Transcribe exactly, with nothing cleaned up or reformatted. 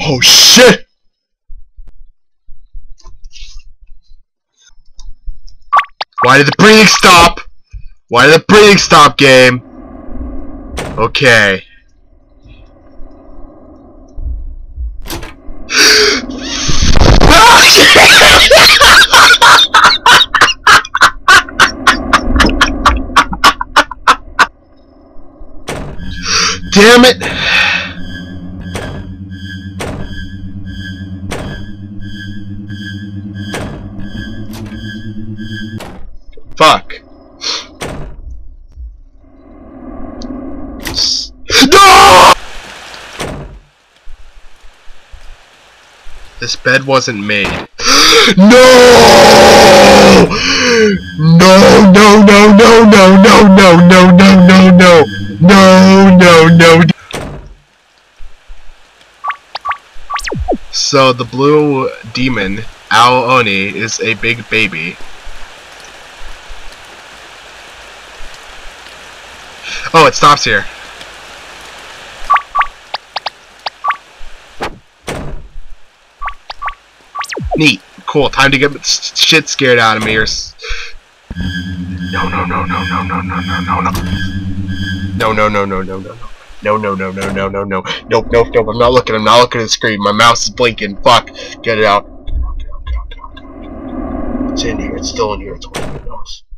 Oh shit! Why did the breathing stop? Why did the breathing stop, game? Okay. Damn it! Fuck. No! This bed wasn't made. No! No, no, no, no, no, no, no, no, no, no, no. No, no, no. So the blue demon, Ao Oni, is a big baby. Oh, it stops here. Neat. Cool. Time to get shit scared out of me or s No, no, no, no, no, no, no, no, no, no. No, no, no, no, no, no, no. No, no, no, no, no, no, no. Nope, nope, nope. I'm not looking. I'm not looking at the screen. My mouse is blinking. Fuck. Get it out. It's in here. It's still in here. It's one of my nose.